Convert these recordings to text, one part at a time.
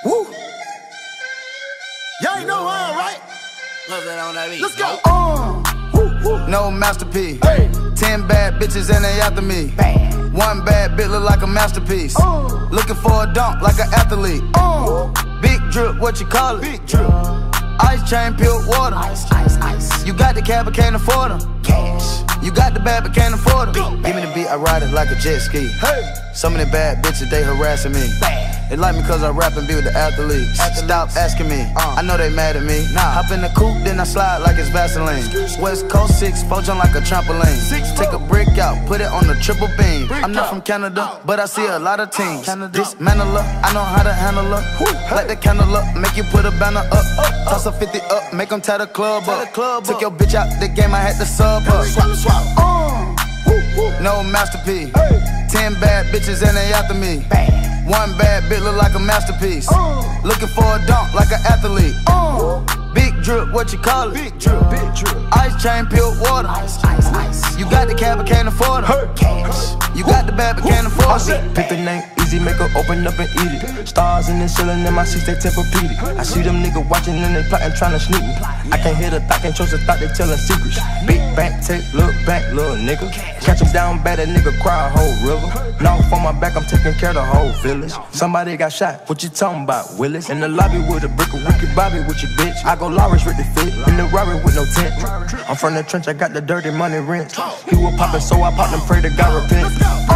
Woo. Y'all ain't know why, right? Let's go. No masterpiece. Hey. 10 bad bitches and they after me. Bad. One bad bitch look like a masterpiece. Looking for a dunk like an athlete. Big drip, what you call it? Big drip. Ice chain, pure water. Ice, ice, ice. You got the cab but can't afford them. Cash. You got the bad but can't afford them. Go. Give me the beat, I ride it like a jet ski. Hey. Some of the bad bitches, they harassing me. Bad. They like me cause I rap and be with the athletes. Stop asking me, I know they mad at me. Hop in the coupe, then I slide like it's Vaseline. West Coast 6'4", jump like a trampoline. Take a brick out, put it on the triple beam. I'm not from Canada, but I see a lot of teams. Dismantle her, I know how to handle her. Light the candle up, make you put a banner up. Toss a 50 up, make them tie the club up. Took your bitch out the game, I had to sub her. Swap, swap. No masterpiece. 10 bad bitches and they after me. Bad. One bad bitch look like a masterpiece. Looking for a dunk like an athlete. Big drip, what you call it? Big drip, big drip. Ice chain, pure water. Ice, ice, ice. You got the cab but can't afford them. Cash. You got the bad but can't afford it. Pick the name, easy, make her open up and eat it. Stars in the ceiling in my seats, they Tempur-Pedic. I see them niggas watching and they plotting, trying to sneak me. I can't hear the thought, can't trust the thought, they telling secrets. Big back, take, look back, little nigga. Catch him down bad, that nigga cry a whole river. Now on my back, I'm taking care of the whole village. Somebody got shot, what you talking about, Willis? In the lobby with a brick of Ricky Bobby with your bitch. I go Lawrence with the fit, in the Rari with no tent. I'm from the trench, I got the dirty money rent. He was poppin', so I popped and pray to God repent.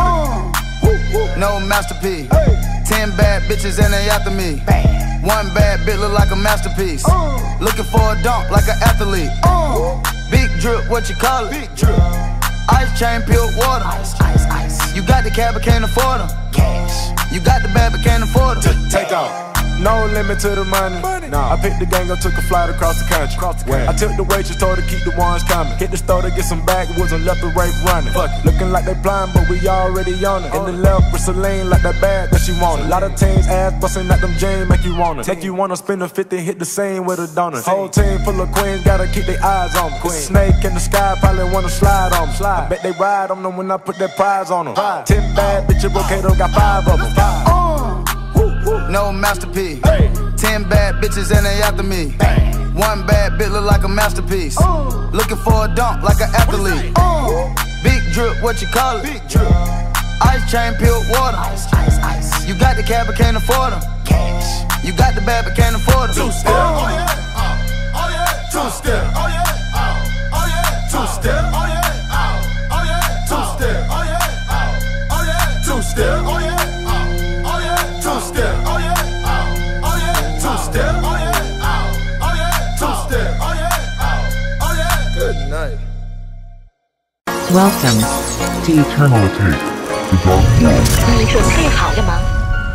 No masterpiece. 10 bad bitches and they after me. Bad. One bad bitch look like a masterpiece. Looking for a dunk like an athlete. Big drip, what you call it? Big drip. Ice chain, pure water. Ice, ice, ice. You got the cab but can't afford them. Cash. You got the bad but can't afford them. Take off. No limit to the money. Nah. I picked the gang up, took a flight across the country. I took the waitress, told her keep the ones coming. Hit the store to get some backwoods and left and right running. Looking like they blind, but we already on it. In the left with Celine, like that bag that she wanted. A lot of teams ass busting at them jeans, make you want it. Take you wanna spend a 50, hit the same with a donut. Whole team full of queens, gotta keep their eyes on me. Snake in the sky, probably wanna slide on me. I bet they ride on them when I put that prize on them. 10 bad bitches, Rocato got 5 of them. No masterpiece. 10 Hey. bad bitches and they after me. Bad. One bad bitch look like a masterpiece. Looking for a dunk like an athlete. Big drip, what you call it? Big drip. Ice chain, pure water. Ice, ice, ice. You got the cab but can't afford them. Cash. You got the bad but can't afford them. Two-step. Oh yeah. Oh yeah. Two-step. Oh yeah. Oh yeah. Two-step. Oh yeah. Oh yeah. Two-step. Oh yeah. Oh yeah. Two-step. Oh yeah. Oh yeah. Two-step. Oh yeah. Oh yeah. Two-step. Oh yeah. Oh yeah. Two-step. Oh yeah. Oh yeah. Good night. Welcome to Eternal Take, the Dark World. 你准备好了吗？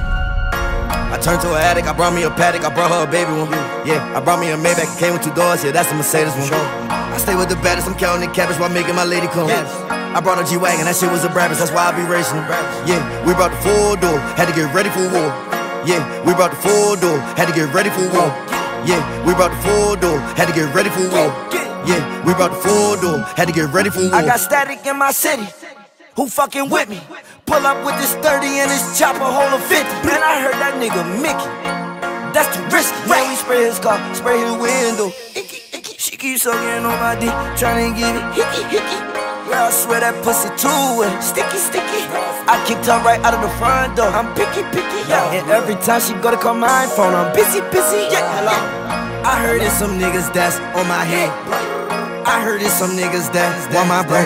I turned to an addict, I brought me a paddock, I brought her a baby one. Yeah, I brought me a Maybach, it came with 2 doors, yeah, that's a Mercedes one. I stay with the baddest, I'm counting the cabbage while making my lady come. I brought a G-Wagon, that shit was a Brabus, that's why I be racing. Yeah, we brought the full door, had to get ready for war. Yeah, we brought the full door, had to get ready for war. Yeah, we brought the full door, had to get ready for war. Yeah, we brought the full door, had to get ready for war. I got static in my city, who fucking with me? Pull up with this 30 and this chopper hold a 50. Man, I heard that nigga Mickey, that's too risky. Man, we spray his car, spray his window. Icky, icky. She keeps sucking on my dick, tryna give it hickey, hickey. Girl, I swear that pussy too wet, sticky, sticky. I kicked her right out of the front door, I'm picky, picky, yeah. And every time she go to call my phone, I'm busy, busy, yeah. Hello. I heard it's some niggas that's on my head. I heard it's some niggas that's on my brain.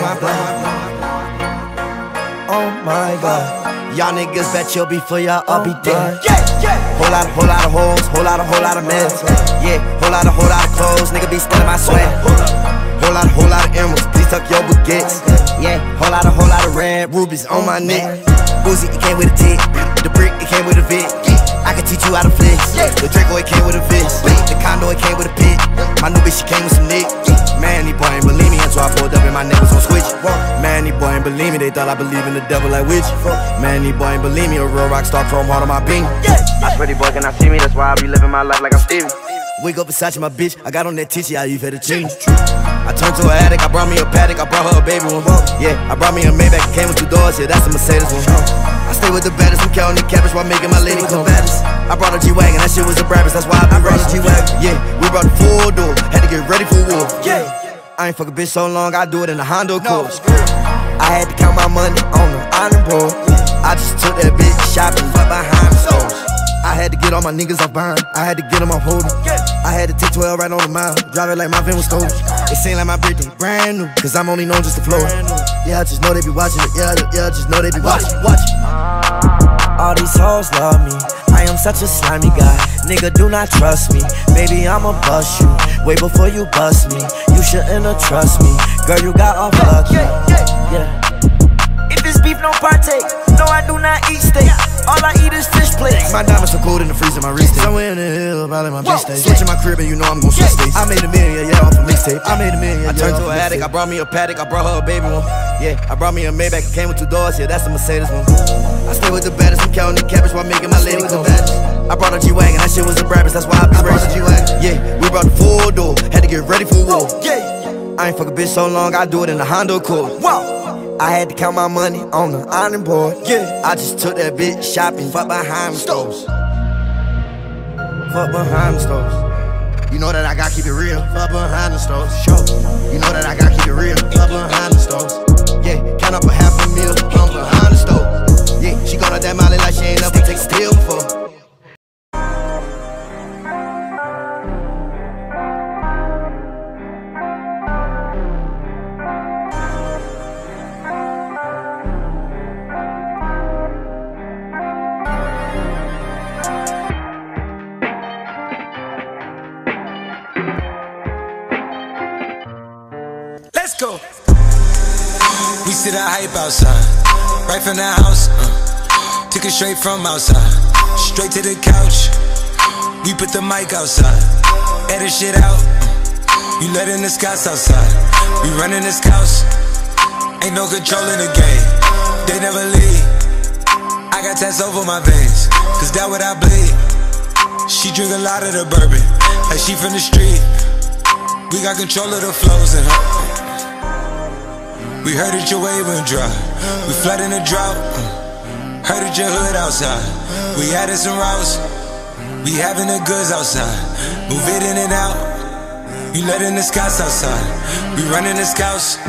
Oh my God, Y'all niggas bet you'll be for y'all, I'll be dead. yeah, yeah. Whole lot of hoes, whole lot of mess. Yeah, whole lot of clothes, nigga be stealing my swag. Whole lot of emeralds, please tuck your baguettes. Yeah, whole lot of red rubies on my neck. Boozy, it came with a tick. The brick, it came with a Vic. I can teach you how to flex. The Draco, it came with a fist. The condo, it came with a pit. My new bitch, she came with some nick. Man, these boy ain't believe me until I pulled up and my niggas on switch. Man, these boy ain't believe me, they thought I believe in the devil like witch. Man, these boy ain't believe me, a real rock star, chrome heart on my beam. I swear these boy cannot see me, that's why I be living my life like I'm Stevie. Wake up Versace, my bitch, I got on that titty, I you fettuccine. I turned to an addict, I brought me a paddock, I brought her a baby one. Yeah, I brought me a Maybach, it came with 2 doors, yeah, that's a Mercedes one. I stay with the baddest, I'm counting the cabbage while making my lady come baddest. I brought a G-Wagon, that shit was a Brabus, that's why I brought a G-Wagon. Yeah, we brought the full door, had to get ready for war. Yeah, I ain't fuck a bitch so long, I do it in a Honda Accord. I had to count my money on the iron board. I just took that bitch shopping, but behind the stores. I had to get all my niggas off buying, I had to get them off holding. I had to take 12 right on the mile, drive it like my van was stolen. It seemed like my birthday brand new, cause I'm only known just to flow. Yeah, I just know they be watching it, yeah, I just know they be watching. All these hoes love me, I am such a slimy guy. Nigga, do not trust me, baby, I'ma bust you. Way before you bust me, you shouldn't have trust me. Girl, you got off lucky, yeah. If it's beef, no partake. No, I do not eat steak. All I eat is fish plates. My diamonds so cold in the freezer, my wrist. Somewhere in the hill, probably my bitch stay. Switching my crib and you know I'm gon' switch states. I made $1 million, yeah, off a mixtape. I made $1 million, I turned to an addict, I brought me a Paddock, I brought her a baby one. Yeah, I brought me a Maybach, it came with 2 doors, yeah, that's a Mercedes one. I stay with the baddest, I'm counting the cabbage while making my lady come baddest. I brought a G-Wagon, that shit was a Brabus, that's why I be racing G-Wagon. Yeah, we brought the full door, had to get ready for war. Yeah, I ain't fuck a bitch so long, I do it in a Honda Accord. Wow. I had to count my money on the iron board. Yeah, I just took that bitch shopping, fuck behind the stores. Fuck behind the stores. You know that I gotta keep it real, fuck behind the stores. Sure. You know that I gotta keep it real, fuck behind the stores. Yeah, count up a $500,000, I'm behind the stove. Yeah, she gone out that molly like she ain't never take a pill before. Let's go. We see the hype outside, right from the house. Took it straight from outside, straight to the couch. We put the mic outside, edit shit out. You letting the scouts outside, we running the scouts. Ain't no control in the game, they never leave. I got tats over my veins, cause that what I bleed. She drink a lot of the bourbon, like she from the street. We got control of the flows in her. We heard that your wave went dry, we flooding the drought. Heard that your hood outside, we added some routes. We having the goods outside, move it in and out. You letting the scouts outside, we running the scouts.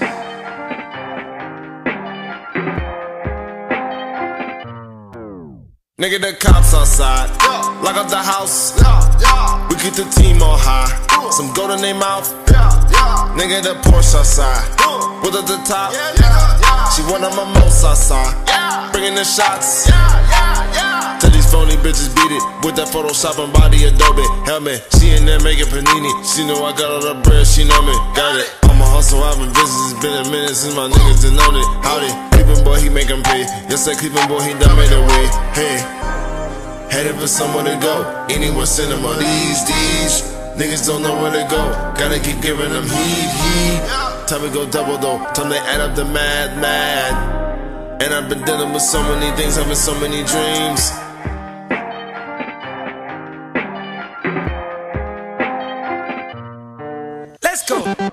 Nigga, the cops outside, lock up the house. We keep the team on high, some gold in their mouth. Nigga, the Porsche outside, with at the top. She one of my most outside, bringing the shots. Tell these phony bitches beat it with that Photoshop and body Adobe helmet. She in there making panini. She know I got all the bread, she know me. Got it. I'm a hustle, I've been busy. It's been a minute since my niggas done known it. Howdy, Cleveland boy, he make 'em pay. Yes, that Cleveland boy, he done made a way. Hey, headed for somewhere to go. Anywhere cinema. These niggas don't know where to go. Gotta keep giving them heat. Time to go double though. Time to add up the mad. And I've been dealing with so many things, having so many dreams. Let's go.